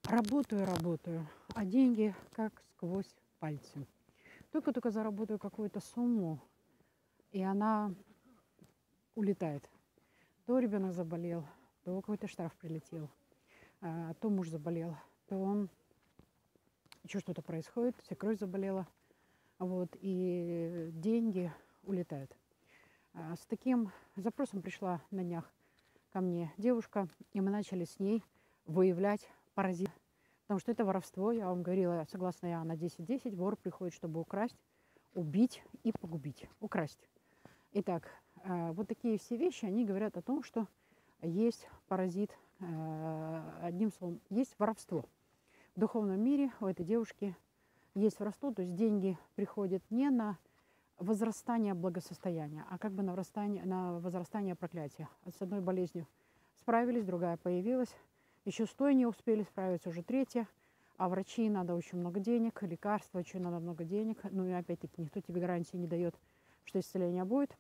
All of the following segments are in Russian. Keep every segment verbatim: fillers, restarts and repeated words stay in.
Работаю, работаю, а деньги как сквозь пальцы. Только-только заработаю какую-то сумму, и она улетает. То ребенок заболел, то какой-то штраф прилетел, а, то муж заболел, то он еще что-то происходит, свекровь заболела, вот, и деньги улетают. А, С таким запросом пришла на днях ко мне девушка, и мы начали с ней выявлять паразит. Потому что это воровство, я вам говорила, согласно Иоанна десять десять, вор приходит, чтобы украсть, убить и погубить. Украсть. Итак, э, вот такие все вещи, они говорят о том, что есть паразит, э, одним словом, есть воровство. В духовном мире у этой девушки есть воровство, то есть деньги приходят не на возрастание благосостояния, а как бы на возрастание, на возрастание проклятия. С одной болезнью справились, другая появилась. Еще с той не успели справиться, уже третья. А врачи надо очень много денег, лекарства очень надо много денег. Ну и опять-таки никто тебе гарантии не дает, что исцеление будет.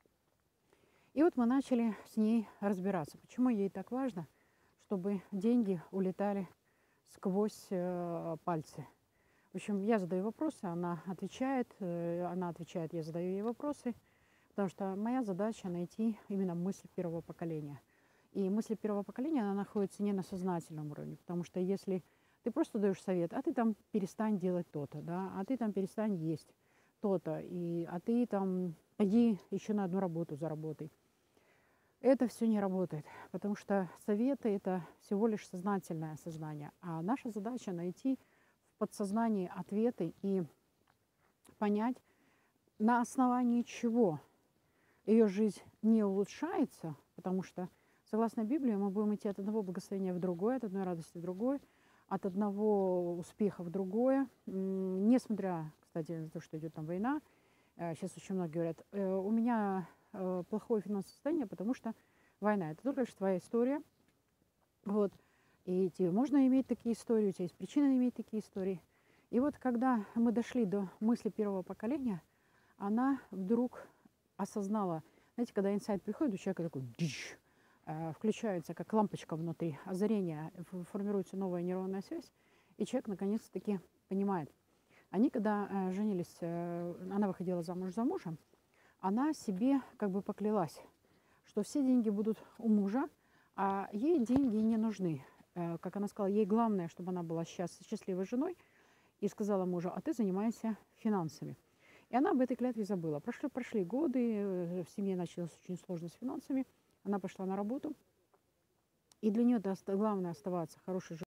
И вот мы начали с ней разбираться, почему ей так важно, чтобы деньги улетали сквозь э, пальцы. В общем, я задаю вопросы, она отвечает, э, она отвечает, я задаю ей вопросы, потому что моя задача найти именно мысль первого поколения. И мысль первого поколения, она находится не на сознательном уровне, потому что если ты просто даешь совет, а ты там перестань делать то-то, да, а ты там перестань есть то-то, и, а ты там пойди еще на одну работу заработай. Это все не работает, потому что советы – это всего лишь сознательное сознание, а наша задача найти в подсознании ответы и понять, на основании чего ее жизнь не улучшается, потому что, согласно Библии, мы будем идти от одного благословения в другое, от одной радости в другое, от одного успеха в другое, несмотря, кстати, на то, что идет там война. Сейчас очень многие говорят, у меня плохое финансовое состояние, потому что война – это только лишь твоя история. Вот. И тебе можно иметь такие истории, у тебя есть причина иметь такие истории. И вот когда мы дошли до мысли первого поколения, она вдруг осознала, знаете, когда инсайт приходит, у человека такой дищ, включается как лампочка внутри, озарение, формируется новая нейронная связь, и человек наконец-таки понимает. Они, когда женились, она выходила замуж за мужа, она себе как бы поклялась, что все деньги будут у мужа, а ей деньги не нужны. Как она сказала, ей главное, чтобы она была счастливой женой, и сказала мужу, а ты занимайся финансами. И она об этой клятве забыла. Прошли, прошли годы, в семье началось очень сложно с финансами, она пошла на работу, и для нее это главное оставаться хорошей женой.